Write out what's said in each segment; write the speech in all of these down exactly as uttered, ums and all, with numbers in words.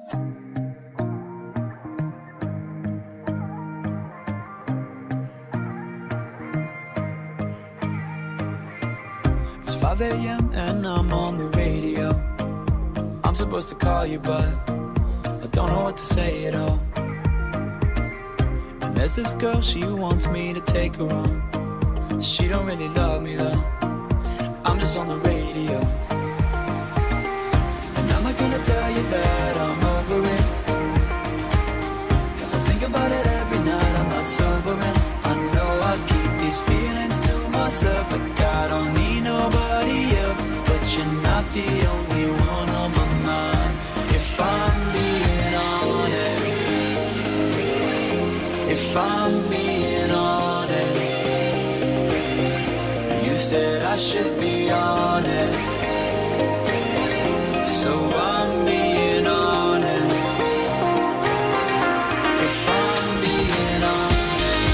It's five a m and I'm on the radio. I'm supposed to call you, but I don't know what to say at all. And there's this girl, she wants me to take her home. She don't really love me though. I'm just on the radio. And I'm not gonna tell you that I'm over it, 'cause I think about it every night. I'm not sobering. I know I keep these feelings to myself, like I don't need nobody else. But you're not the only one on my mind. If I'm being honest, if I'm being honest, you said I should be honest, so I'm being honest. If I'm being honest,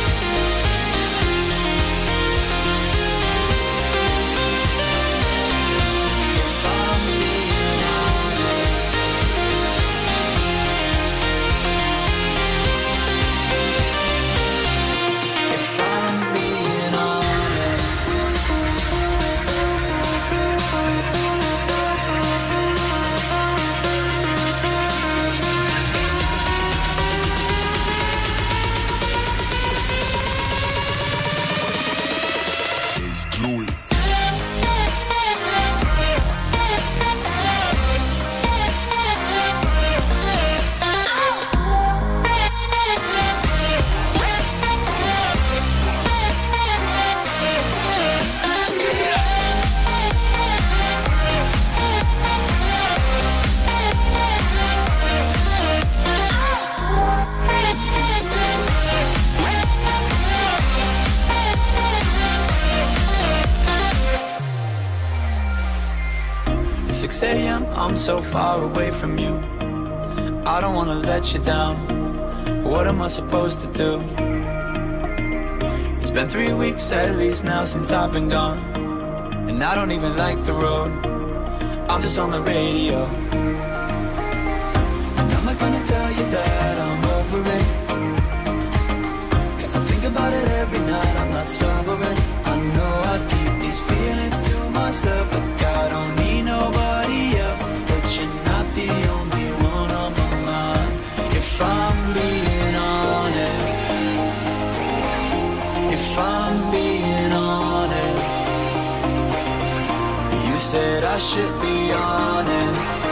if I'm being honest, if I'm being honest. six a m, I'm so far away from you. I don't wanna let you down. What am I supposed to do? It's been three weeks at least now since I've been gone, and I don't even like the road. I'm just on the radio. And I'm not gonna tell you that I'm over it, 'cause I think about it every night. I'm not sobering. I know I keep these feelings to myself, like I don't need nobody else. But you're not the only one on my mind. If I'm being honest, if I'm being honest, you said I should be honest,